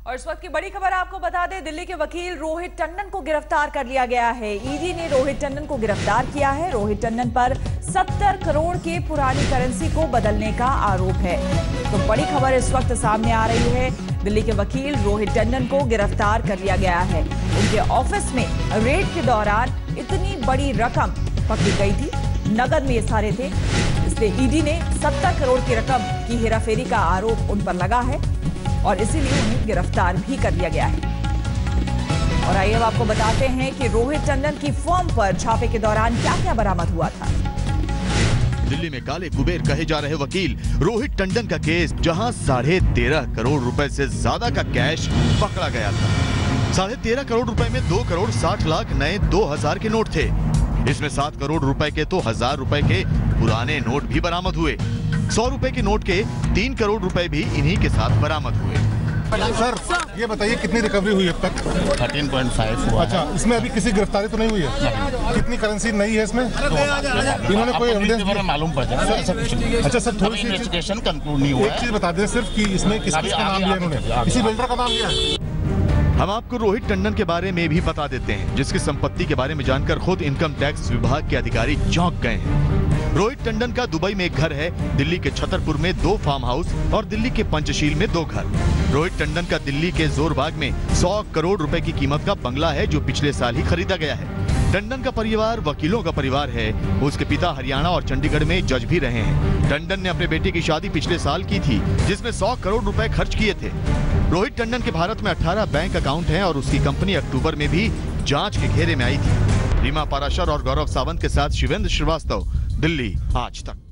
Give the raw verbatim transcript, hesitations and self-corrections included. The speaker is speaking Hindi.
और इस वक्त की बड़ी खबर आपको बता दें, दिल्ली के वकील रोहित टंडन को गिरफ्तार कर लिया गया है। ईडी ने रोहित टंडन को गिरफ्तार किया है। रोहित टंडन पर सत्तर करोड़ के पुरानी करेंसी को बदलने का आरोप है। तो बड़ी खबर इस वक्त सामने आ रही है, दिल्ली के वकील रोहित टंडन को गिरफ्तार कर लिया गया है। उनके ऑफिस में रेड के दौरान इतनी बड़ी रकम पकड़ी गई थी, नगद में ये सारे थे, इसलिए ईडी ने सत्तर करोड़ की रकम की हेराफेरी का आरोप उन पर लगा है और इसीलिए उन्हें गिरफ्तार भी कर लिया गया है। और आइए अब आपको बताते हैं कि रोहित टंडन की फर्म पर छापे के दौरान क्या क्या बरामद हुआ था। दिल्ली में काले कुबेर कहे जा रहे वकील रोहित टंडन का केस, जहां साढ़े तेरह करोड़ रुपए से ज्यादा का कैश पकड़ा गया था। साढ़े तेरह करोड़ रुपए में दो करोड़ साठ लाख नए दो हजार के नोट थे। इसमें सात करोड़ रुपए के तो हजार रुपए के पुराने नोट भी बरामद हुए। सौ रुपए के नोट के तीन करोड़ रुपए भी इन्हीं के साथ बरामद हुए। सर, ये बताइए कितनी रिकवरी हुई अब तक? थर्टीन पॉइंट फाइव हुआ। अच्छा, इसमें अभी किसी गिरफ्तारी तो नहीं हुई है? कितनी करेंसी नई है इसमें? इन्होंने कोई एविडेंस मालूम पड़ जाएगा। अच्छा सर, थोड़ी सी इन्वेस्टिगेशन कंक्लूड नहीं हुआ। एक चीज बता दें सिर्फ कि इसमें किस किस का नाम लिया इन्होंने? किसी बिल्डर का नाम लिया है? हम आपको रोहित टंडन के बारे में भी बता देते हैं, जिसकी संपत्ति के बारे में जानकर खुद इनकम टैक्स विभाग के अधिकारी चौंक गए हैं। रोहित टंडन का दुबई में एक घर है, दिल्ली के छतरपुर में दो फार्म हाउस और दिल्ली के पंचशील में दो घर। रोहित टंडन का दिल्ली के जोरबाग में सौ करोड़ रुपए की कीमत का बंगला है, जो पिछले साल ही खरीदा गया है। टंडन का परिवार वकीलों का परिवार है। उसके पिता हरियाणा और चंडीगढ़ में जज भी रहे हैं। टंडन ने अपने बेटे की शादी पिछले साल की थी, जिसमें सौ करोड़ रुपए खर्च किए थे। रोहित टंडन के भारत में अठारह बैंक अकाउंट हैं और उसकी कंपनी अक्टूबर में भी जांच के घेरे में आई थी। रीमा पाराशर और गौरव सावंत के साथ शिवेंद्र श्रीवास्तव, दिल्ली आज तक।